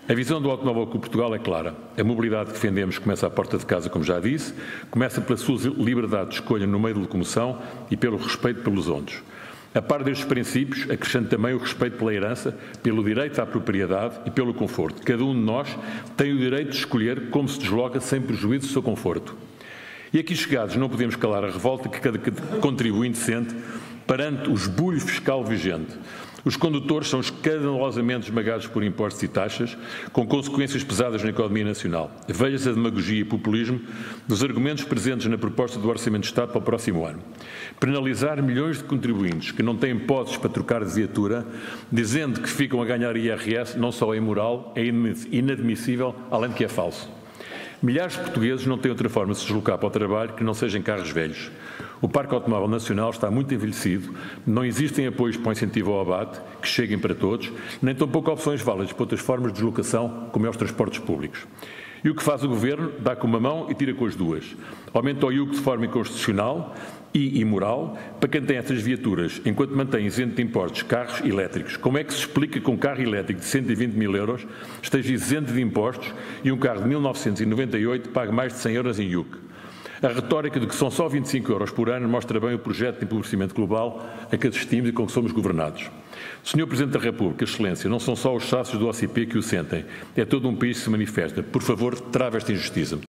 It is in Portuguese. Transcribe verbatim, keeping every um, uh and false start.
A visão do Automóvel Clube de Portugal é clara. A mobilidade que defendemos começa à porta de casa, como já disse, começa pela sua liberdade de escolha no meio de locomoção e pelo respeito pelos outros. A par destes princípios, acrescento também o respeito pela herança, pelo direito à propriedade e pelo conforto. Cada um de nós tem o direito de escolher como se desloca sem prejuízo do seu conforto. E aqui chegados não podemos calar a revolta que cada contribuinte sente perante o esbulho fiscal vigente. Os condutores são escandalosamente esmagados por impostos e taxas, com consequências pesadas na economia nacional. Veja-se a demagogia e populismo dos argumentos presentes na proposta do Orçamento de Estado para o próximo ano. Penalizar milhões de contribuintes que não têm posses para trocar de viatura, dizendo que ficam a ganhar I R S, não só é imoral, é inadmissível, além de que é falso. Milhares de portugueses não têm outra forma de se deslocar para o trabalho que não sejam carros velhos. O Parque Automóvel Nacional está muito envelhecido, não existem apoios para o incentivo ao abate, que cheguem para todos, nem tampouco opções válidas para outras formas de deslocação, como é os transportes públicos. E o que faz o Governo? Dá com uma mão e tira com as duas. Aumenta o I U C de forma inconstitucional e imoral para quem tem essas viaturas, enquanto mantém isento de impostos carros elétricos. Como é que se explica que um carro elétrico de cento e vinte mil euros esteja isento de impostos e um carro de mil novecentos e noventa e oito pague mais de cem euros em I U C? A retórica de que são só vinte e cinco euros por ano mostra bem o projeto de empobrecimento global a que assistimos e com que somos governados. senhor Presidente da República, Excelência, não são só os sócios do O C P que o sentem, é todo um país que se manifesta. Por favor, trave esta injustiça.